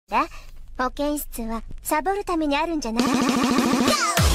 保健室はサボるためにあるんじゃない？